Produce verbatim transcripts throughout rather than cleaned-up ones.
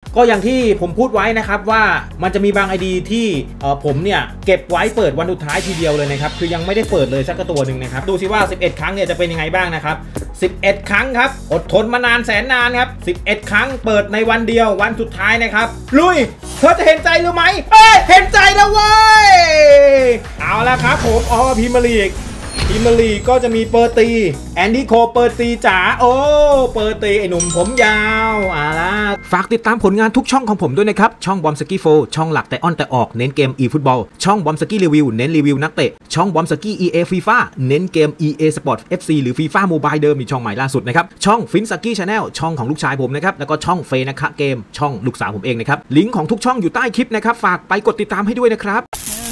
ก็อย่างที่ผมพูดไว้นะครับว่ามันจะมีบาง ไอ ดี ที่เอ่อผมเนี่ยเก็บไว้เปิดวันสุดท้ายทีเดียวเลยนะครับคือยังไม่ได้เปิดเลยสักตัวหนึ่งนะครับดูสิว่าสิบเอ็ดครั้งเนี่ยจะเป็นยังไงบ้างนะครับสิบเอ็ดครั้งครับอดทนมานานแสนนานครับสิบเอ็ดครั้งเปิดในวันเดียววันสุดท้ายนะครับลุยเธอจะเห็นใจหรือไม่เอ้ยเห็นใจแล้วเว้ยเอาละครับผมอ๋อพรีเมียร์ลีกพรีเมียร์ลีกก็จะมีเปอร์ตีแอนดี้โคเปอร์ตีจ๋าโอ้เปอร์ตีไอหนุ่มผมยาวอ่าล่ะฝากติดตามผลงานทุกช่องของผมด้วยนะครับช่องบอมสกี้โฟช่องหลักแต่อ้อนแต่ออกเน้นเกม อี ฟุตบอลช่องบอมสกี้รีวิวเน้นรีวิวนักเตะช่องบอมสกี้ อี เอ ฟีฟ่าเน้นเกม อี เอ Sport เอฟ ซี หรือ FIFA Mobile เดิมมีช่องใหม่ล่าสุดนะครับช่องฟินสกี้ชาแนลช่องของลูกชายผมนะครับแล้วก็ช่องเฟนะคะเกมช่องลูกสาวผมเองนะครับลิงก์ของทุกช่องอยู่ใต้คลิปนะครับฝากไปกดติดตามให้ด้วยนะครับ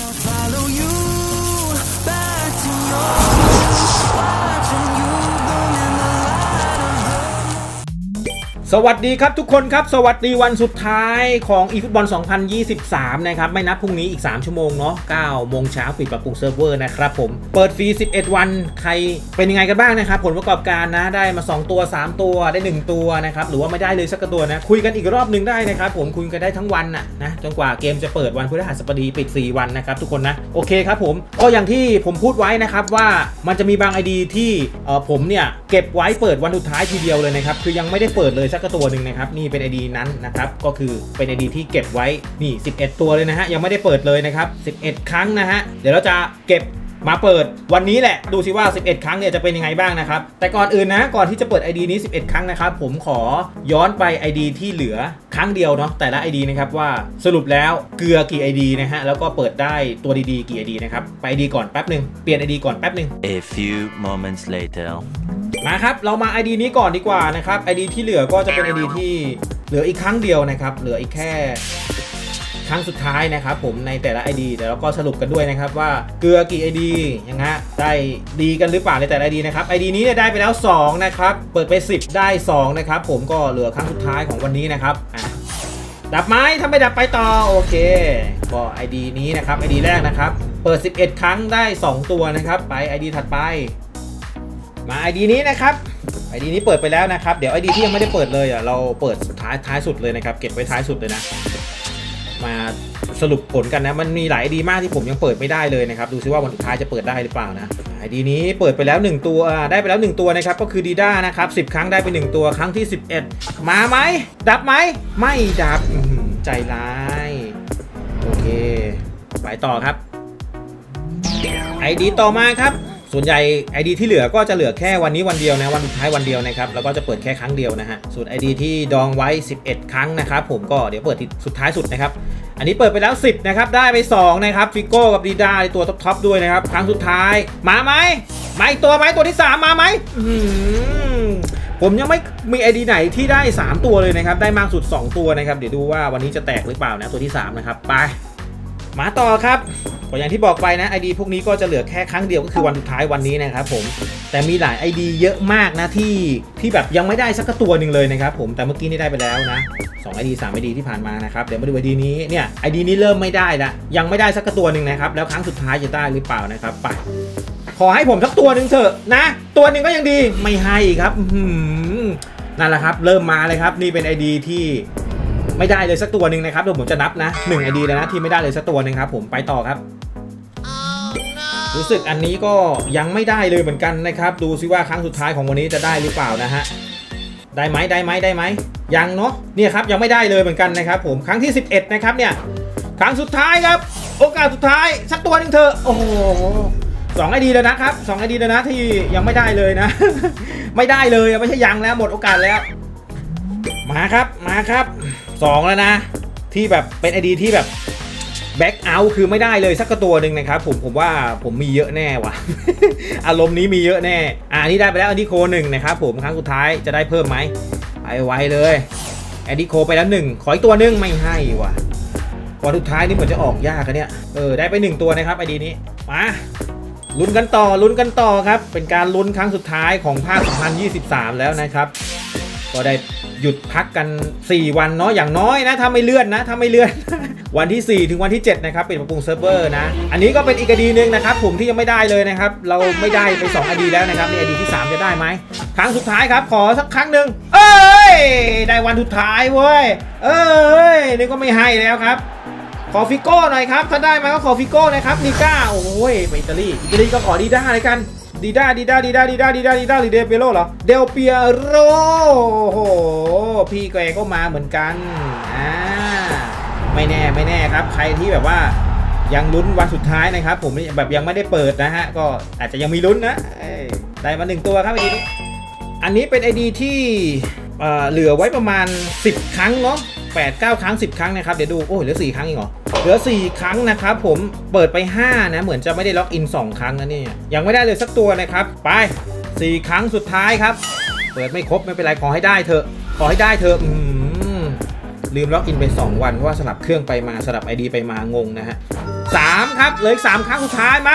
สวัสดีครับทุกคนครับสวัสดีวันสุดท้ายของ อี ฟุตบอล สองพันยี่สิบสามนะครับไม่นับพรุ่งนี้อีกสามชั่วโมงเนาะเก้าโมงเช้าปิดปรับปรุงเซิร์ฟเวอร์นะครับผมเปิดฟรีสิบเอ็ดวันใครเป็นยังไงกันบ้างนะครับผลประกอบการนะได้มาสองตัวสามตัวได้หนึ่งตัวนะครับหรือว่าไม่ได้เลยสักตัวนะคุยกันอีกรอบนึงได้นะครับผมคุยกันได้ทั้งวันน่ะนะจนกว่าเกมจะเปิดวันพฤหัสบดีปิดสี่วันนะครับทุกคนนะโอเคครับผมก็อย่างที่ผมพูดไว้นะครับว่ามันจะมีบาง ไอ ดี ที่เอ่อผมเนี่ยเก็บไว้เปิดวันสุดท้ายทีเดียวเลยนะครับคือยังไม่ได้เปิดเลยสักตัวนึงนะครับนี่เป็น ไอ ดี นั้นนะครับก็คือเป็น ไอ ดี ที่เก็บไว้นี่สิบเอ็ดตัวเลยนะฮะยังไม่ได้เปิดเลยนะครับสิบเอ็ดครั้งนะฮะเดี๋ยวเราจะเก็บมาเปิดวันนี้แหละดูสิว่าสิบเอ็ดครั้งเนี่ยจะเป็นยังไงบ้างนะครับแต่ก่อนอื่นนะก่อนที่จะเปิด ไอ ดี นี้สิบเอ็ดครั้งนะครับผมขอย้อนไป ไอ ดี ที่เหลือครั้งเดียวเนาะแต่ละ ไอ ดี นะครับว่าสรุปแล้วเกลือกี่ ไอ ดี นะฮะแล้วก็เปิดได้ตัวดีๆกี่ ไอ ดี นะครับไป ไอ ดี ก่อนแป๊บนึงเปลี่ยน ไอ ดี ก่อนแป๊บนึง A few moments later มาครับเรามา ไอ ดี นี้ก่อนดีกว่านะครับ ไอ ดี ที่เหลือก็จะเป็น ไอ ดี ที่เหลืออีกครั้งเดียวนะครับเหลืออีกแค่ครั้งสุดท้ายนะครับผมในแต่ละ ไอ ดี เดี๋ยวเราก็สรุปกันด้วยนะครับว่าเกลือกี่ ไอ ดี ยังฮะได้ดีกันหรือเปล่าในแต่ละ ไอ ดี นะครับ ไอ ดี นี้เนี่ยได้ไปแล้วสองนะครับเปิดไปสิบได้สองนะครับผมก็เหลือครั้งสุดท้ายของวันนี้นะครับอ่ะดับไหมถ้าไม่ดับไปต่อโอเคก็ ไอ ดี นี้นะครับ ไอ ดี แรกนะครับเปิดสิบเอ็ดครั้งได้สองตัวนะครับไป ไอ ดี ถัดไปมา ไอ ดี นี้นะครับ ไอ ดี นี้เปิดไปแล้วนะครับเดี๋ยว ไอ ดี ที่ยังไม่ได้เปิดเลยอ่ะเราเปิดสุดท้ายท้ายสุดเลยนะครับเก็บไว้ท้ายสุดเลยนะมาสรุปผลกันนะมันมีหลาย ไอ ดี มากที่ผมยังเปิดไม่ได้เลยนะครับดูซิว่าวันสุดท้ายจะเปิดได้หรือเปล่านะ ไอ ดี นี้เปิดไปแล้วหนึ่งตัวได้ไปแล้วหนึ่งตัวนะครับก็คือดีด้านะครับสิบครั้งได้ไปหนึ่งตัวครั้งที่สิบเอ็ดมาไหมดับไหมไม่ดับใจร้ายโอเคไปต่อครับ ไอ ดี ต่อมาครับส่วนใหญ่ ไอ ดี ที่เหลือก็จะเหลือแค่วันนี้วันเดียวนะวันสุดท้ายวันเดียวนะครับแล้วก็จะเปิดแค่ครั้งเดียวนะฮะส่วน ไอ ดี ที่ดองไว้สิบเอ็ดครั้งนะครับผมก็เดี๋ยวเปิดที่สุดท้ายสุดนะครับอันนี้เปิดไปแล้วสิบนะครับได้ไปสองนะครับฟิโก้กับดีด้าตัวท็อปๆด้วยนะครับครั้งสุดท้ายมาไหมมาอีกตัวไหมตัวที่สามมาไหมผมยังไม่มี ไอ ดี ไหนที่ได้สามตัวเลยนะครับได้มากสุดสองตัวนะครับเดี๋ยวดูว่าวันนี้จะแตกหรือเปล่านะตัวที่สามนะครับไปมาต่อครับก็อย่างที่บอกไปนะ ไอ ดี พวกนี้ก็จะเหลือแค่ครั้งเดียวก็คือวันสุดท้ายวันนี้นะครับผมแต่มีหลาย ไอ ดี เยอะมากนะที่ที่แบบยังไม่ได้สักตัวหนึ่งเลยนะครับผมแต่เมื่อกี้นี่ได้ไปแล้วนะสอง ไอ ดี สาม ไอ ดี ที่ผ่านมานะครับเดี๋ยวมาดู ไอ ดี นี้เนี่ย ไอ ดี นี้เริ่มไม่ได้ละยังไม่ได้สักตัวหนึ่งนะครับแล้วครั้งสุดท้ายจะได้หรือเปล่านะครับไปขอให้ผมสักตัวหนึ่งเถอะนะตัวหนึ่งก็ยังดีไม่ให้ครับนั่นแหละครับเริ่มมาเลยครับนี่เป็น ไอ ดี ที่ไม่ได้เลยสักตัวหนึ่งนะครับเดี๋ยวผมจะนับนะหนึ่ง ไอ ดี แล้วนะที่ไม่ได้เลยสักตัวหนึ่งครับผมไปต่อครับรู้สึกอันนี้ก็ยังไม่ได้เลยเหมือนกันนะครับดูซิว่าครั้งสุดท้ายของวันนี้จะได้หรือเปล่านะฮะได้ไหมได้ไหมได้ไหมยังเนาะเนี่ยครับยังไม่ได้เลยเหมือนกันนะครับผมครั้งที่สิบเอ็ดนะครับเนี่ยครั้งสุดท้ายครับโอกาสสุดท้ายสักตัวหนึ่งเถอะโอ้โหสอง ไอ ดี แล้วนะครับสอง ไอ ดี แล้วนะที่ยังไม่ได้เลยนะ ไม่ได้เลยไม่ใช่ยังแล้วหมดโอกาสแล้วมาครับมาครับสองแล้วนะที่แบบเป็น ไอ ดี ที่แบบแบ็คเอาท์คือไม่ได้เลยสักตัวหนึ่งนะครับผมผมว่าผมมีเยอะแน่ว่ะ อารมณ์นี้มีเยอะแน่อ่านี่ได้ไปแล้วอันดี้โคหนึ่งนะครับผมครั้งสุดท้ายจะได้เพิ่มไหมไปไวเลยอันดี้โคไปแล้วหนึ่งขออีกตัวหนึ่งไม่ให้ว่ะวันสุดท้ายนี่เหมือนจะออกยากกันเนี่ยเออได้ไปหนึ่งตัวนะครับไอดีนี้มาลุ้นกันต่อลุ้นกันต่อครับเป็นการลุ้นครั้งสุดท้ายของภาคสองพันยี่สิบสามแล้วนะครับก็ได้หยุดพักกันสี่วันเนาะอย่างน้อยนะถ้าไม่เลื่อนนะถ้าไม่เลื่อน วันที่สี่ถึงวันที่เจ็ดนะครับปิดปรับปรุงเซิร์ฟเวอร์นะอันนี้ก็เป็นอีก ไอ ดี นึงนะครับผมที่ยังไม่ได้เลยนะครับเราไม่ได้ไปสอง ไอ ดี แล้วนะครับใน ไอ ดี ที่สามจะได้ไหมครั้งสุดท้ายครับขอสักครั้งหนึ่งเอ้ยยได้วันสุดท้ายเว้ยเอ้ยนี่ก็ไม่ให้แล้วครับขอฟิโก้หน่อยครับถ้าได้มาก็ขอฟิโก้นะครับนิก้าโอ้ยไปอิตาลีอิตาลีก็ขอดีด้าเลยกันดีด้าดีด้าดีด้าดีด้าดีด้าดีด้าหรือเดเปียโรเหรอเดลเปียโรโอ้โหพี่แกก็มาเหมือนกันอ่าไม่แน่ไม่แน่ครับใครที่แบบว่ายังลุ้นวันสุดท้ายนะครับผมแบบยังไม่ได้เปิดนะฮะก็อาจจะยังมีลุ้นนะได้มาหนึ่งตัวครับไอดีนี้อันนี้เป็นไอดีที่เหลือไว้ประมาณสิบครั้งเนาะแปด เก้า ครั้งสิบครั้งนะครับเดี๋ยวดูโอ้ยเหลือสี่ครั้งเองเหรอเหลือสี่ครั้งนะครับผมเปิดไปห้านะเหมือนจะไม่ได้ล็อกอินสองครั้งนะนี่ยังไม่ได้เลยสักตัวนะครับไปสี่ครั้งสุดท้ายครับเปิดไม่ครบไม่เป็นไรขอให้ได้เถอะขอให้ได้เถอะอืมลืมล็อกอินไปสองวันเพราะว่าสลับเครื่องไปมาสลับ ไอ ดี ไปมางงนะฮะสามครับเหลืออีกสามครั้งสุดท้ายมา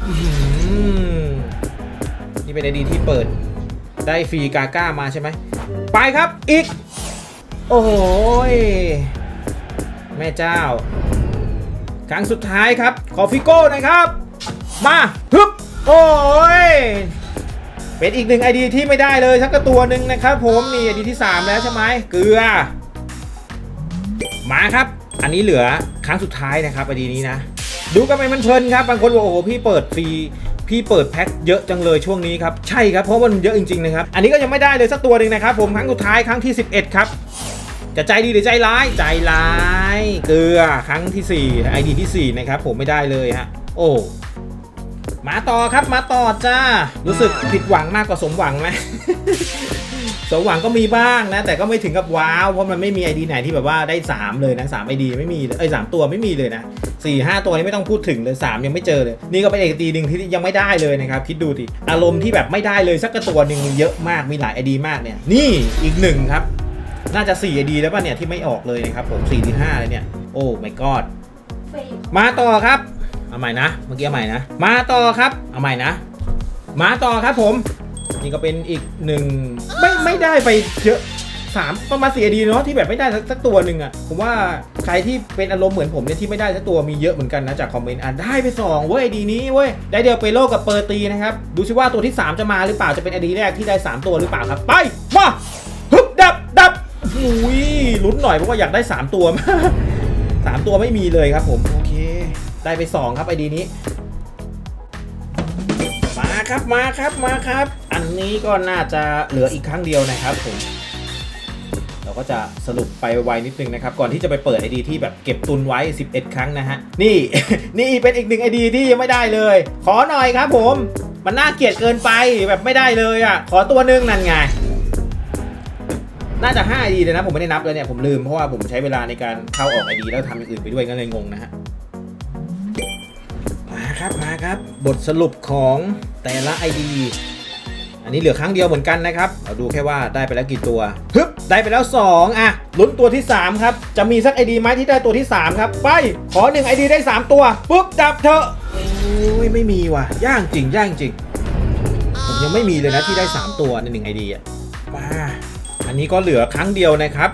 นี่เป็น ไอ ดี ที่เปิดได้ฟรีกาก้ามาใช่ไหมไปครับอีกโอ้ยแม่เจ้าครั้งสุดท้ายครับขอฟิโก้นะครับมาฮึบโอ้ยเป็นอีกหนึ่ง ไอ ดี ที่ไม่ได้เลยสักตัวหนึ่งนะครับผมนี่ ไอ ดี ที่สามแล้วใช่ไหมเกลือมาครับอันนี้เหลือครั้งสุดท้ายนะครับ ไอ ดี นี้นะดูกันไปมันเพลินครับบางคนบอกโอ้โหพี่เปิดฟรีพี่เปิดแพ็คเยอะจังเลยช่วงนี้ครับใช่ครับเพราะมันเยอะจริงๆนะครับอันนี้ก็ยังไม่ได้เลยสักตัวหนึ่งนะครับผมครั้งสุดท้ายครั้งที่สิบเอ็ดครับจะใจดีหรือใจร้ายใจร้ายเกลือครั้งที่สี่ ไอ ดี ที่สี่นะครับผมไม่ได้เลยฮะโอ้มาต่อครับมาต่อจ้ารู้สึกผิดหวังมากกว่าสมหวังไหม สมหวังก็มีบ้างนะแต่ก็ไม่ถึงกับว้าวเพราะมันไม่มี ไอ ดี ไหนที่แบบว่าได้สามเลยนะสาม ไอ ดี ไม่มีเลยเอ้ยสามตัวไม่มีเลยนะสี่ ห้าตัวนี้ไม่ต้องพูดถึงเลยสามยังไม่เจอเลยนี่ก็เป็นไอ ดี หนึ่งที่ยังไม่ได้เลยนะครับคิดดูดิอารมณ์ที่แบบไม่ได้เลยสักตัวหนึ่งเยอะมากมีหลาย ไอ ดี มากเนี่ยนี่อีกหนึ่งครับน่าจะสี่ ไอ ดี แล้วป่ะเนี่ยที่ไม่ออกเลยนะครับผมสี่หรือห้าเลยเนี่ยโอ้ my god มาต่อครับเอาใหม่นะเมื่อกี้เอาใหม่นะมาต่อครับเอาใหม่นะมาต่อครับผมนี่ก็เป็นอีกหนึ่งไม่ไม่ได้ไปเยอะสามประมาณสี่ ไอ ดี เนาะที่แบบไม่ได้สักตัวหนึ่งอ่ะผมว่าใครที่เป็นอารมณ์เหมือนผมเนี่ยที่ไม่ได้สักตัวมีเยอะเหมือนกันนะจากคอมเมนต์อ่ะได้ไปสองเว้ย ไอ ดี นี้เว้ยได้เดียวไปโลกับเปอร์ตีนะครับดูซิว่าตัวที่สามจะมาหรือเปล่าจะเป็น ไอ ดี แรกที่ได้สามตัวหรือเปล่าครับไปมาฮึบดับดับอุ้ยลุ้นหน่อยเพราะว่าอยากได้สามตัวมาสามตัวไม่มีเลยครับผมโอเคได้ไปสองครับ ไอ ดี นี้มาครับมาครับมาครับอันนี้ก็น่าจะเหลืออีกครั้งเดียวนะครับผมเราก็จะสรุปไปไวๆนิดนึงนะครับก่อนที่จะไปเปิด ไอ ดี ที่แบบเก็บตุนไว้สิบเอ็ดครั้งนะฮะนี่ นี่เป็นอีกหนึ่ง ไอ ดี ที่ยังไม่ได้เลยขอหน่อยครับผมมันน่าเกลียดเกินไปแบบไม่ได้เลยอ่ะขอตัวนึงนั่นไงน่าจะห้า ไอ ดี เลยนะผมไม่ได้นับเลยเนี่ยผมลืมเพราะว่าผมใช้เวลาในการเข้าออก ไอ ดี แล้วทำอย่างอื่นไปด้วยก็เลยงงนะฮะมาครับมาครับบทสรุปของแต่ละ ไอ ดี อันนี้เหลือครั้งเดียวเหมือนกันนะครับเราดูแค่ว่าได้ไปแล้วกี่ตัวฮึบได้ไปแล้วสองอ่ะลุ้นตัวที่สามครับจะมีสัก ไอ ดี ไหมที่ได้ตัวที่สามครับไปขอหนึ่ง ไอ ดี ได้สามตัวปุ๊บดับเถอะโอ้ยไม่มีว่ะย่างจริงย่างจริงผมยังไม่มีเลยนะที่ได้สามตัวในหนึ่ง ไอ ดี อ่ะมาอันนี้ก็เหลือครั้งเดียวนะครับ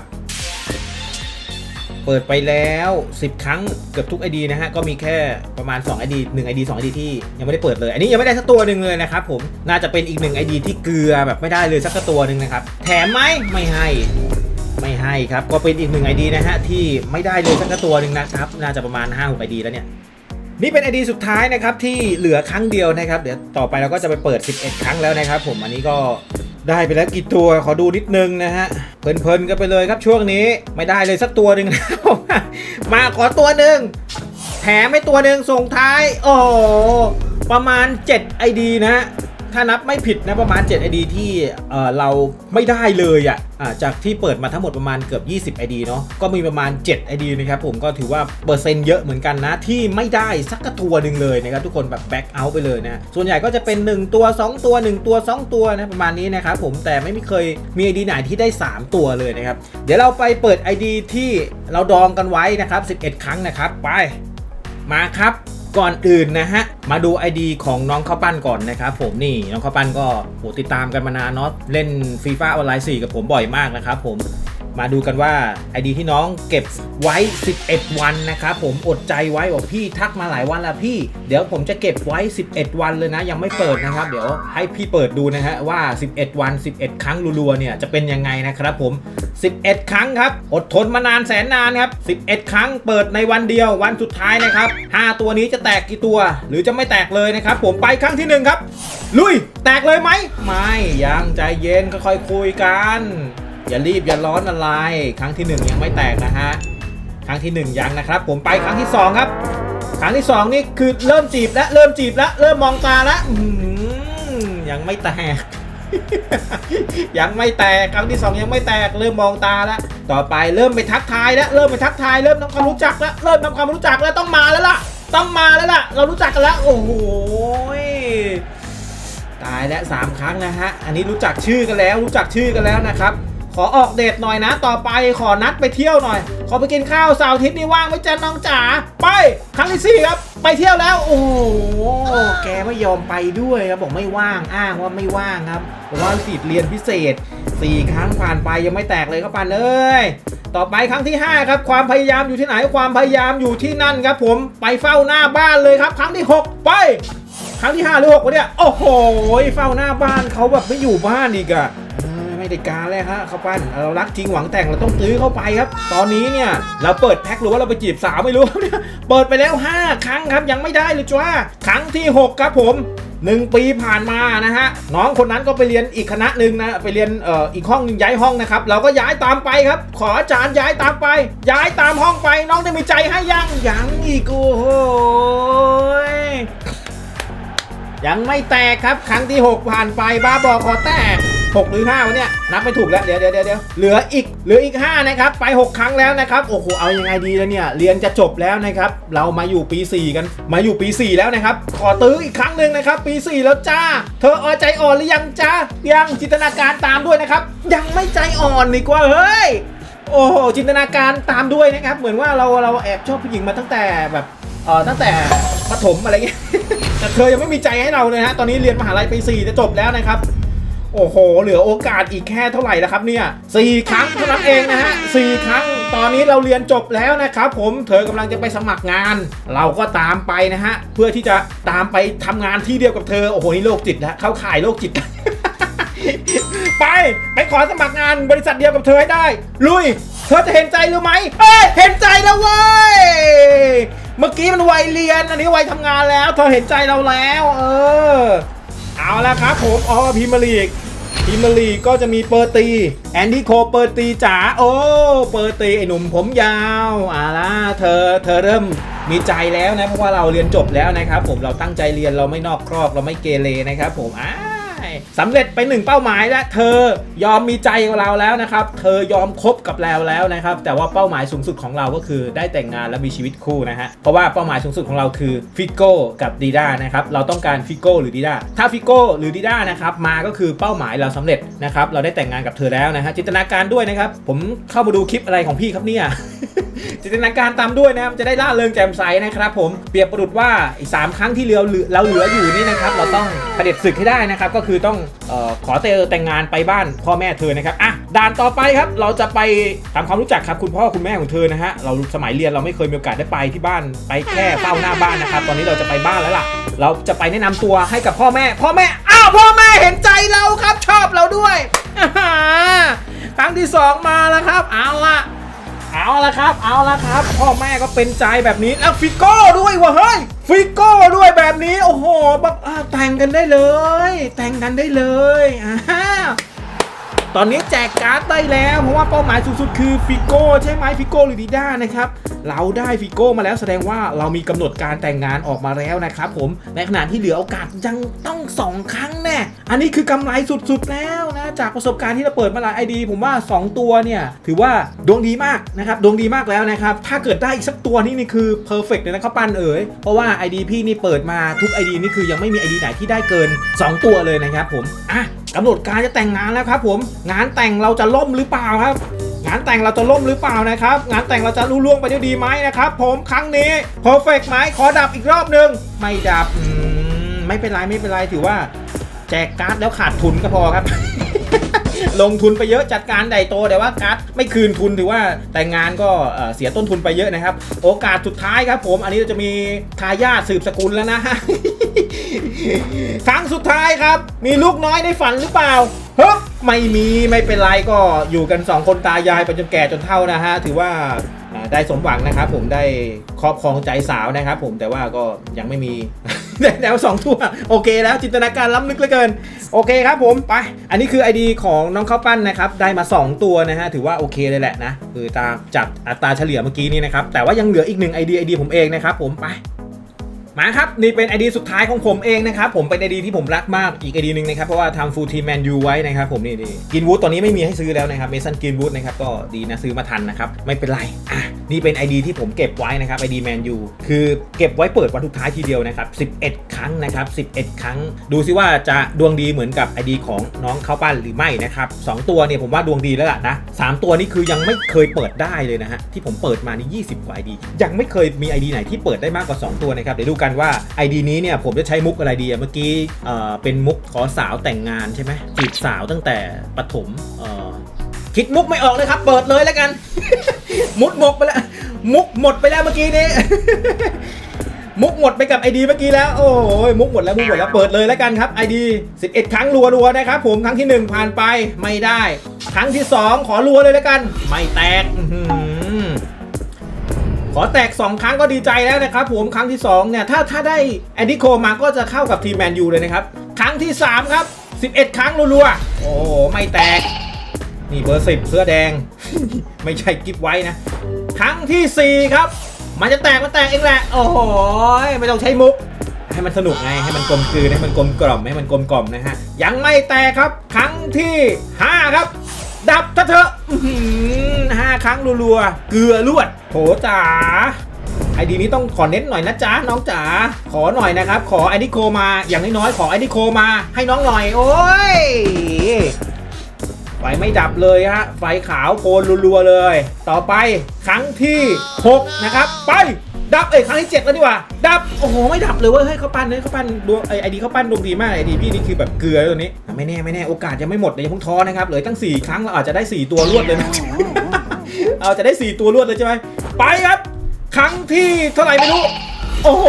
เปิดไปแล้วสิบครั้งเกือบทุก ไอ ดี นะฮะก็มีแค่ประมาณสอง ไอ ดี หนึ่ง ไอ ดี สอง ไอ ดี ที่ยังไม่ได้เปิดเลยอันนี้ยังไม่ได้สักตัวหนึ่งเลยนะครับผมน่าจะเป็นอีกหนึ่ง ไอ ดี ที่เกลือแบบไม่ได้เลยสักตัวหนึ่งนะครับแถมไหมไม่ให้ไม่ให้ครับก็เป็นอีกหนึ่ง ไอ ดี นะฮะที่ไม่ได้เลยสักตัวหนึ่งนะครับน่าจะประมาณ ห้าหก ไอ ดี แล้วเนี่ยนี่เป็น ไอ ดี สุดท้ายนะครับที่เหลือครั้งเดียวนะครับเดี๋ยวต่อไปเราก็จะไปเปิดสิบเอ็ดครั้งแล้วนะครับผมอันนี้ก็ได้ไปแล้วกี่ตัวขอดูนิดนึงนะฮะเพลินๆกันไปเลยครับช่วงนี้ไม่ได้เลยสักตัวหนึ่งนะ มาขอตัวหนึ่งแถมให้ตัวหนึ่งส่งท้ายโอ้ประมาณเจ็ด ไอ ดี นะ ถ้านับไม่ผิดนะประมาณเจ็ด ไอ ดี ที่เอ่อเราไม่ได้เลยอ่ะจากที่เปิดมาทั้งหมดประมาณเกือบยี่สิบ ไอ ดี เนาะก็มีประมาณเจ็ด ไอ ดี นะครับผมก็ถือว่าเปอร์เซ็นต์เยอะเหมือนกันนะที่ไม่ได้สักตัวหนึ่งเลยนะครับทุกคนแบบแบ็คเอาท์ไปเลยนะส่วนใหญ่ก็จะเป็นหนึ่งตัวสองตัวหนึ่งตัวสองตัวนะประมาณนี้นะครับผมแต่ไม่เคยมี ไอ ดี ไหนที่ได้สามตัวเลยนะครับเดี๋ยวเราไปเปิด ไอ ดี ที่เราดองกันไว้นะครับสิบเอ็ดครั้งนะครับไปมาครับก่อนอื่นนะฮะมาดู ไอ ดี ของน้องข้าวปั้นก่อนนะครับผมนี่น้องข้าวปั้นก็โหติดตามกันมานานเนาะเล่นฟีฟ่าออนไลน์สี่กับผมบ่อยมากนะครับผมมาดูกันว่า ไอ ดี ที่น้องเก็บไว้สิบเอ็ดวันนะครับผมอดใจไว้บอกพี่ทักมาหลายวันแล้วพี่เดี๋ยวผมจะเก็บไว้สิบเอ็ดวันเลยนะยังไม่เปิดนะครับเดี๋ยวให้พี่เปิดดูนะฮะว่าสิบเอ็ดวันสิบเอ็ดครั้งรัวๆเนี่ยจะเป็นยังไงนะครับผมสิบเอ็ดครั้งครับอดทนมานานแสนนานครับสิบเอ็ดครั้งเปิดในวันเดียววันสุดท้ายนะครับห้าตัวนี้จะแตกกี่ตัวหรือจะไม่แตกเลยนะครับผมไปครั้งที่หนึ่งครับลุยแตกเลยไหมไม่ยังใจเย็นค่อยๆคุยกันอย่ารีบอย่าร้อนอะไรครั้งที่หนึ่งยังไม่แตกนะฮะครั้งที่หนึ่งยังนะครับผมไปครั้งที่สองครับครั้งที่สองนี่คือเริ่มจีบแล้วเริ่มจีบแล้วเริ่มมองตาแล้วยังไม่แตก ยังไม่แตกครั้งที่สองยังไม่แตกเริ่มมองตาแล้วต่อไปเริ่มไปทักทายแล้วเริ่มไปทักทายเริ่มทำความรู้จักแล้วเริ่มทำความรู้จักแล้วต้องมาแล้วล่ะต้องมาแล้วล่ะเรารู้จักกันแล้วโอ้โหตายแล้วสามครั้งนะฮะอันนี้รู้จักชื่อกันแล้วรู้จักชื่อกันแล้วนะครับขอออกเดทหน่อยนะต่อไปขอนัดไปเที่ยวหน่อยขอไปกินข้าวเสาร์อาทิตย์นี่ว่างไหมจ๊ะน้องจ๋าไปครั้งที่สี่ครับไปเที่ยวแล้วโอ้โหแกไม่ยอมไปด้วยครับบอกไม่ว่างอ้างว่าไม่ว่างครับบอกว่าติดเรียนพิเศษสี่ครั้งผ่านไปยังไม่แตกเลยครับปันเอ้ยต่อไปครั้งที่ห้าครับความพยายามอยู่ที่ไหนความพยายามอยู่ที่นั่นครับผมไปเฝ้าหน้าบ้านเลยครับครั้งที่หกไปครั้งที่ห้าหรือหกวะเนี่ยโอ้โหเฝ้าหน้าบ้านเขาแบบไม่อยู่บ้านอีกอะไม่ได้การเลยฮะเขาปั้นเรารักจริงหวังแต่งเราต้องตื้อเข้าไปครับตอนนี้เนี่ยเราเปิดแพ็คหรือว่าเราไปจีบสาวไม่รู้เนี่ยเปิดไปแล้วห้าครั้งครับยังไม่ได้เลยจ้าครั้งที่หกครับผมหนึ่งปีผ่านมานะฮะน้องคนนั้นก็ไปเรียนอีกคณะหนึ่งนะไปเรียนเอ่ออีกห้องนึงย้ายห้องนะครับเราก็ย้ายตามไปครับขออาจารย์ย้ายตามไปย้ายตามห้องไปน้องได้มีใจให้ยังยังอีกโอ้โหยังไม่แตกครับครั้งที่หกผ่านไปบ้าบอขอแตกหกหรือห้าวะเนี่ยนับไม่ถูกแล้วเดี๋ยวเดี๋ยวเดี๋ยวเหลืออีกเหลืออีกห้านะครับไปหกครั้งแล้วนะครับโอ้โหเอายังไงดีแล้วเนี่ยเรียนจะจบแล้วนะครับเรามาอยู่ปีสี่กันมาอยู่ปีสี่แล้วนะครับขอตื้ออีกครั้งหนึ่งนะครับปีสี่แล้วจ้าเธออ่อนใจอ่อนหรือยังจ้ายังจินตนาการตามด้วยนะครับยังไม่ใจอ่อนดีกว่าเฮ้ยโอ้โหจินตนาการตามด้วยนะครับเหมือนว่าเราเราแอบชอบผู้หญิงมาตั้งแต่แบบเออตั้งแต่ประถมอะไรเงี้ยแต่เธอยังไม่มีใจให้เราเลยฮะตอนนี้เรียนมหาลัยปีสี่จะจบแล้วนะครับโอ้โหเหลือโอกาสอีกแค่เท่าไหร่แล้วครับเนี่ยสี่ครั้งเท่านั้นเองนะฮะสี่ครั้งตอนนี้เราเรียนจบแล้วนะครับผมเธอกำลังจะไปสมัครงานเราก็ตามไปนะฮะเพื่อที่จะตามไปทำงานที่เดียวกับเธอโอ้โหนี่โรคจิตแล้วเข้าข่ายโรคจิต ไปไปขอสมัครงานบริษัทเดียวกับเธอให้ได้ลุยเธอจะเห็นใจหรือไม่เอ้ยเห็นใจแล้วเว้ยเมื่อกี้มันวัยเรียนอันนี้วัยทำงานแล้วเธอเห็นใจเราแล้วเออเอาละครับผมอ๋อพรีเมียร์ลีกพรีเมียร์ลีกก็จะมีเปอร์ตีแอนดี้โคเปอร์ตีจ๋าโอ้เปอร์ตีไอหนุ่มผมยาวอ่าละเธอเธอเริ่มมีใจแล้วนะเพราะว่าเราเรียนจบแล้วนะครับผมเราตั้งใจเรียนเราไม่นอกครอบเราไม่เกเรนะครับผมอ่าสำเร็จไปหนึ่งเป้าหมายแล้วเธอยอมมีใจกับเราแล้วนะครับเธอยอมคบกับเราแล้วนะครับแต่ว่าเป้าหมายสูงสุดของเราก็คือได้แต่งงานและมีชีวิตคู่นะฮะเพราะว่าเป้าหมายสูงสุดของเราคือฟิโก้กับดีด้านะครับเราต้องการฟิโก้หรือดีด้าถ้าฟิโก้หรือดีด้านะครับมาก็คือเป้าหมายเราสำเร็จนะครับเราได้แต่งงานกับเธอแล้วนะฮะจินตนาการด้วยนะครับผมเข้ามาดูคลิปอะไรของพี่ครับเนี่ย จินตนาการตามด้วยนะครับจะได้ล่าเริงแจ่มใสนะครับผมเปรียบประดุจว่าอีกสามครั้งที่เหลือเราเหลืออยู่นี่นะครับเราต้องเผด็จศึกให้ได้นะครับก็คือต้องเอ่อขอเธอแต่งงานไปบ้านพ่อแม่เธอนะครับอ่ะด่านต่อไปครับเราจะไปทำความรู้จักครับคุณพ่อคุณแม่ของเธอนะฮะเราสมัยเรียนเราไม่เคยมีโอกาสได้ไปที่บ้านไปแค่เฝ้าหน้าบ้านนะครับตอนนี้เราจะไปบ้านแล้วล่ะเราจะไปแนะนำตัวให้กับพ่อแม่พ่อแม่อ้าวพ่อแม่เห็นใจเราครับชอบเราด้วย ครั้งที่สองมาแล้วครับเอาละเอาละครับเอาละครับพ่อแม่ก็เป็นใจแบบนี้แล้วฟิโก้ด้วยวะเฮ้ยฟิโก้ด้วยแบบนี้โอ้โหแบบแต่งกันได้เลยแต่งกันได้เลยอ่าตอนนี้แจกการ์ดได้แล้วเพราะว่าเป้าหมายสูงสุดคือฟิโก้ใช่ไหมฟิโก้หรือดีด้านะครับเราได้ฟิโก้มาแล้วแสดงว่าเรามีกำหนดการแต่งงานออกมาแล้วนะครับผมในขณะที่เหลือโอกาสยังต้องสองครั้งแน่อันนี้คือกำไรสุดๆแล้วนะจากประสบการณ์ที่เราเปิดมาหลายไอดีผมว่าสองตัวเนี่ยถือว่าดวงดีมากนะครับดวงดีมากแล้วนะครับถ้าเกิดได้อีกสักตัวนี่นี่คือเพอร์เฟกต์เลยนะครับปั้นเอ๋ยเพราะว่า ไอ ดี พี่นี่เปิดมาทุก ไอ ดี นี่คือยังไม่มี ไอ ดี ไหนที่ได้เกินสองตัวเลยนะครับผมอ่ะกำหนดการจะแต่งงานแล้วครับผมงานแต่งเราจะล่มหรือเปล่าครับงานแต่งเราจะล่มหรือเปล่านะครับงานแต่งเราจะรุ่ล่วงไปได้ดีไหมนะครับผมครั้งนี้เพอร์เฟกต์ไหมขอดับอีกรอบนึงไม่ดับไม่เป็นไรไม่เป็นไรถือว่าแจกการ์ดแล้วขาดทุนก็พอครับลงทุนไปเยอะจัดการใหญ่โตแต่ว่าการ์ดไม่คืนทุนถือว่าแต่งานก็เสียต้นทุนไปเยอะนะครับโอกาสสุดท้ายครับผมอันนี้เราจะมีทายาทสืบสกุลแล้วนะ ครั้งสุดท้ายครับมีลูกน้อยในฝันหรือเปล่าเฮ้ยไม่มีไม่เป็นไรก็อยู่กันสองคนตายายไปจนแก่จนเฒ่านะฮะถือว่าได้สมหวังนะครับผมได้ครอบครองใจสาวนะครับผมแต่ว่าก็ยังไม่มี แนวสองตัวโอเคแล้วจินตนาการล้ำลึกเหลือเกินโอเคครับผมไปอันนี้คือ ไอ ดี ของน้องข้าวปั้นนะครับได้มาสองตัวนะฮะถือว่าโอเคเลยแหละนะคือตามจับอัตราเฉลี่ยเมื่อกี้นี้นะครับแต่ว่ายังเหลืออีกหนึ่ง ไอ ดี ไอ ดี ผมเองนะครับผมไปมาครับนี่เป็น ไอ ดี สุดท้ายของผมเองนะครับผมเป็น ไอ ดี ที่ผมรักมากอีก ไอ ดี หนึ่งนะครับเพราะว่าทำฟูลทีมแมนยูไว้นะครับผมนี่นี่กินวูดตอนนี้ไม่มีให้ซื้อแล้วนะครับเมสันกินวูดนะครับก็ดีนะซื้อมาทันนะครับไม่เป็นไรอ่ะนี่เป็น ไอ ดี ที่ผมเก็บไว้นะครับ ไอ ดี แมนยูคือเก็บไว้เปิดวันสุดท้ายทีเดียวนะครับสิบเอ็ดครั้งนะครับสิบเอ็ดครั้งดูซิว่าจะดวงดีเหมือนกับ ไอ ดี ของน้องข้าวปั้นหรือไม่นะครับสองตัวเนี่ยผมว่าดวงดีแล้วล่ะนะสามตัวนี่คือยังไม่เคยเปิดได้เลยนะฮะที่ผมเปิดมานี่ยี่สิบกว่า ไอ ดี ยังไม่เคยมี ไอ ดี ไหนที่เปิดได้มากกว่าสองตัวนะครับเดี๋ยวดูกันว่า ไอ ดี นี้เนี่ยผมจะใช้มุกอะไรดีเมื่อกี้เอ่อเป็นมุกขอสาวแต่งงานใช่ไหมจีบสาวตั้งแต่ประถมเอ่อคิดมุกไม่ออกเลยครับเปิดเลยแล้วกัน มุดหมกไปแล้วมุกหมดไปแล้วเมื่อกี้นี้ มุกหมดไปกับ ไอ ดี เมื่อกี้แล้วโอ้ยมุกหมดแล้วมุกหมดแล้วเปิดเลยแล้วกันครับ ไอ ดี สิบเอ็ดครั้งรัวๆนะครับผมครั้งที่หนึ่งผ่านไปไม่ได้ครั้งที่สองขอรัวเลยแล้วกันไม่แตกขอแตกสองครั้งก็ดีใจแล้วนะครับผมครั้งที่สองเนี่ยถ้าถ้าได้แอนดิโคมาก็จะเข้ากับทีมแมนยูเลยนะครับครั้งที่สามครับสิบเอ็ดครั้งรัวๆโอ้ไม่แตกนี่เบอร์สิบเสื้อแดง ไม่ใช่กิฟไว้นะครั้งที่สี่ครับมันจะแตกมันแตกเองแหละโอ้โหไม่ต้องใช้มุกให้มันสนุกไงให้มันกลมกลืนให้มันกลมกล่อมให้มันกลมกล่อมนะฮะยังไม่แตกครับครั้งที่ห้าครับดับซะเถอะห้าครั้งรัวๆเกลือลวดโถจ๋าไอดีนี้ต้องขอเน้นหน่อยนะจ๊ะน้องจ๋าขอหน่อยนะครับขอไอดิโคมาอย่างน้อยๆขอไอดิโคมาให้น้องหน่อยโอ้ยไฟไม่ดับเลยฮะไฟขาวโกนรัวๆเลยต่อไปครั้งที่หกนะครับไปดับเอ้ยครั้งที่เจ็ดแล้วดีกว่าดับโอ้โหไม่ดับเลยเว้ยเฮ้ยเขาปั้นเฮ้ยเขาปั้นดวงไอไอดีเขาปั้นดวงดีมากไอดีพี่นี่คือแบบเกลือตัวนี้ไม่แน่ไม่แน่โอกาสยังไม่หมดเลยยังเพิ่งท้อนะครับเหลือตั้งสี่ครั้งเราอาจจะได้สี่ตัวรวดเลยนะ เอาจะได้สี่ตัวรวดเลยใช่ไหมไปครับครั้งที่เท่าไหร่ไม่รู้โอ้โห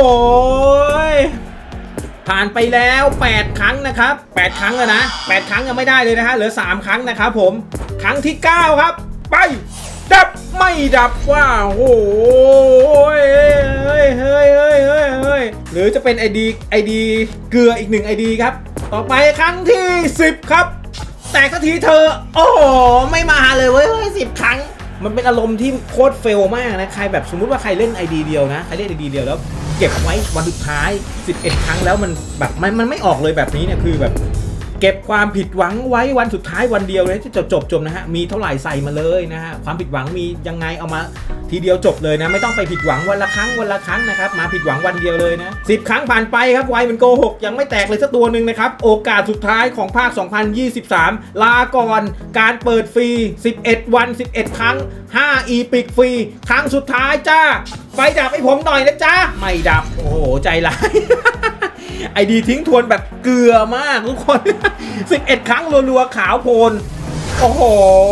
ผ่านไปแล้วแปดครั้งนะครับแปดครั้งแล้วนะแปดครั้งยังไม่ได้เลยนะฮะเหลือสามครั้งนะครับผมครั้งที่เก้าครับไปดับไม่ดับว้าวโอ้ยเฮ้ยเฮ้ยเฮ้ยเฮ้ยเฮ้ยหรือจะเป็น ไอ ดี ไอ ดี เกลืออีกหนึ่ง ไอ ดี ครับต่อไปครั้งที่สิบครับแตกสักทีเธอโอ้โหไม่มาเลยเว้ยสิบครั้งมันเป็นอารมณ์ที่โคตรเฟลมากนะใครแบบสมมุติว่าใครเล่น ไอ ดี เดียวนะใครเล่น ไอ ดี เดียวแล้วเก็บไว้วันสุดท้ายสิบเอ็ดครั้งแล้วมันแบบมันมันไม่ออกเลยแบบนี้เนี่ยคือแบบเก็บความผิดหวังไว้วันสุดท้ายวันเดียวเลยที่จบจบจบนะฮะมีเท่าไหร่ใส่มาเลยนะฮะความผิดหวังมียังไงเอามาทีเดียวจบเลยนะไม่ต้องไปผิดหวังวันละครั้งวันละครั้งนะครับมาผิดหวังวันเดียวเลยนะสิบครั้งผ่านไปครับไวมันโกหกยังไม่แตกเลยสักตัวหนึ่งนะครับโอกาสสุดท้ายของภาคสองพันยี่สิบสามลาก่อนการเปิดฟรีสิบเอ็ดวันสิบเอ็ดครั้งห้าอีพิกฟรีครั้งสุดท้ายจ้าไฟดับให้ผมหน่อยนะจ๊ะไม่ดับโอ้โหใจร้าย ไอดีทิ้งทวนแบบเกลือมากทุกคน สิบเอ็ดครั้งรัวๆขาวโพลนโอ้โห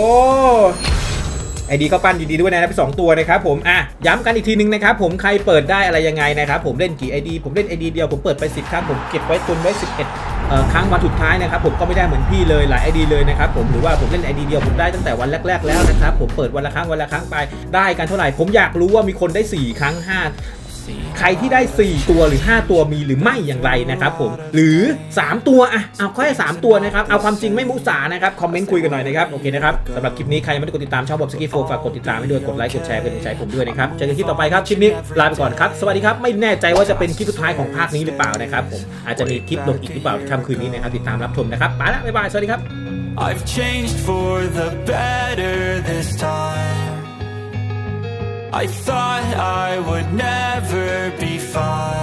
ไอดีเขาปั้นดีๆด้วยนะเป็นสองตัวนะครับผมอ่ะย้ำกันอีกทีนึงนะครับผมใครเปิดได้อะไรยังไงนะครับผมเล่นกี่ ไอ ดี ผมเล่น ไอ ดี เดียวผมเปิดไปสิบครั้งผมเก็บไว้ตุนไว้สิบเอ็ดเอ่อครั้งวันสุดท้ายนะครับผมก็ไม่ได้เหมือนพี่เลยหลาย ไอ ดี เลยนะครับผมหรือว่าผมเล่น ไอ ดี เดียวผมได้ตั้งแต่วันแรกๆแล้วนะครับผมเปิดวันละครั้งวันละครั้งไปได้กันเท่าไหร่ผมอยากรู้ว่ามีคนได้สี่ครั้งห้าใครที่ได้สี่ตัวหรือห้าตัวมีหรือไม่อย่างไรนะครับผมหรือสามตัวอ่ะเอาแค่สามตัวนะครับเอาความจริงไม่มุสานะครับคอมเมนต์คุยกันหน่อยนะครับโอเคนะครับสำหรับคลิปนี้ใครยังไม่ได้กดติดตามช่องบอบสกี้โฟฝากกดติดตามให้ด้วยกดไลค์กดแชร์เป็นกำลังใจผมด้วยนะครับเจอกันคลิปต่อไปครับคลิปนี้ลาไปก่อนครับสวัสดีครับไม่แน่ใจว่าจะเป็นคลิปสุดท้ายของภาคนี้หรือเปล่านะครับผมอาจจะมีคลิปลงอีกหรือเปล่าค่ำคืนนี้นะครับติดตามรับชมนะครับไปละบ๊ายบายสวัสดีครับ I've changed for the better this time I thought I would never be fine